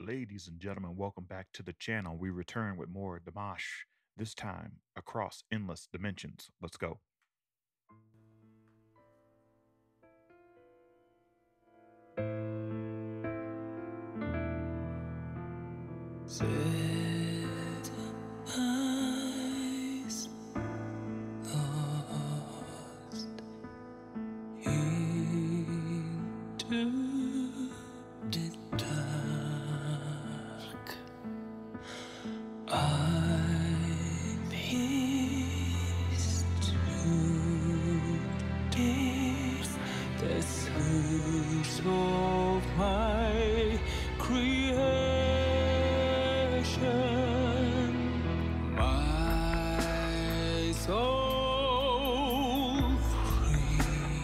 Ladies and gentlemen, welcome back to the channel. We return with more Damash, this time across endless dimensions. Let's go. Set eyes lost into the dark. I peace to death, the source of my creation, my soul free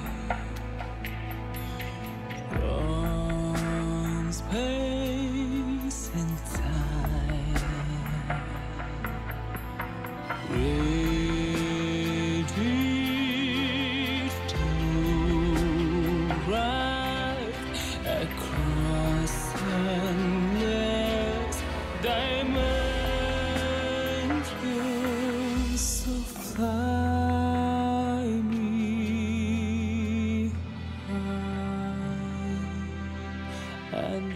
from space and time, ready to ride across endless dimensions. So fly me high and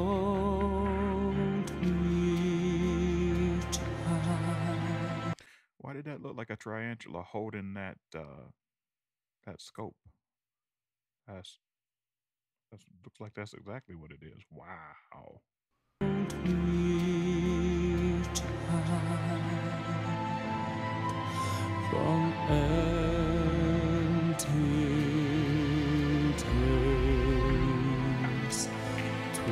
hold me tight. Why did that look like a tarantula holding that scope? That's that looks like that's exactly what it is. Wow. Hold me tight from empty days to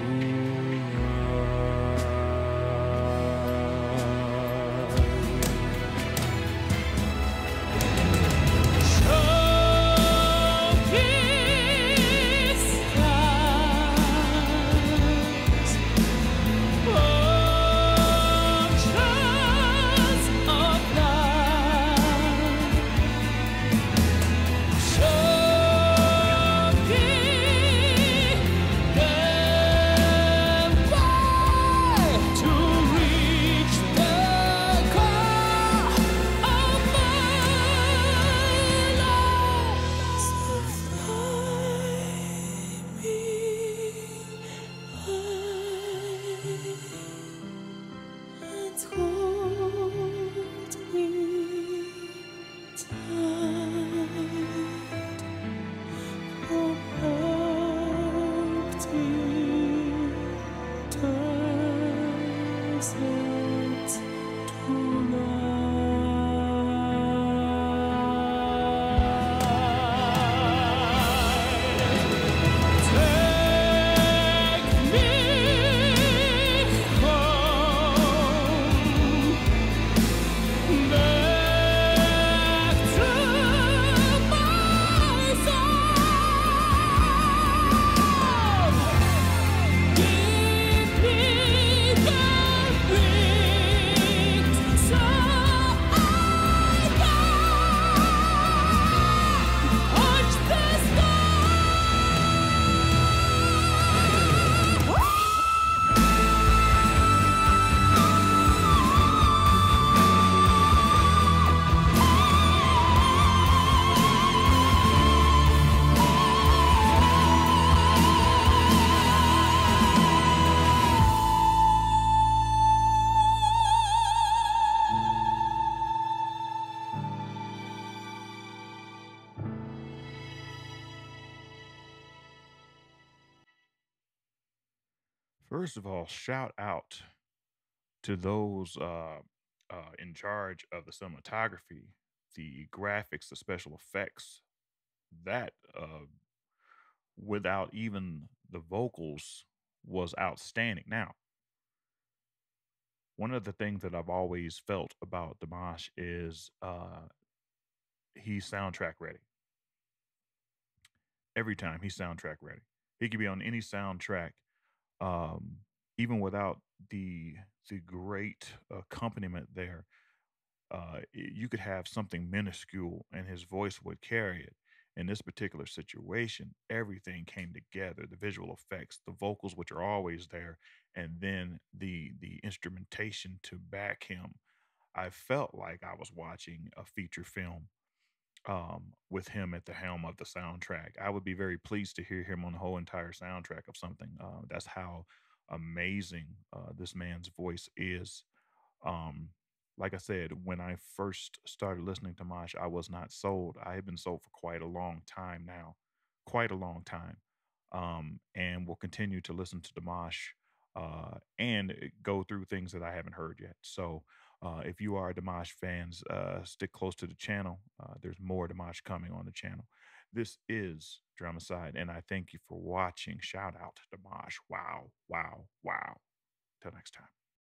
First of all, shout out to those in charge of the cinematography, the graphics, the special effects. That without even the vocals was outstanding. Now, one of the things that I've always felt about Dimash is he's soundtrack ready. Every time he's soundtrack ready. He could be on any soundtrack, um, even without the great accompaniment there. You could have something minuscule and his voice would carry it. In this particular situation, everything came together, the visual effects, the vocals, which are always there, and then the instrumentation to back him. I felt like I was watching a feature film with him at the helm of the soundtrack. I would be very pleased to hear him on the whole entire soundtrack of something. That's how amazing this man's voice is. Um, like I said, when I first started listening to Mosh, I was not sold. I have been sold for quite a long time now, quite a long time, and will continue to listen to Dimash and go through things that I haven't heard yet. So, if you are Dimash fans, stick close to the channel. There's more Dimash coming on the channel. This is Dramacide, and I thank you for watching. Shout out to Dimash. Wow, wow, wow. Till next time.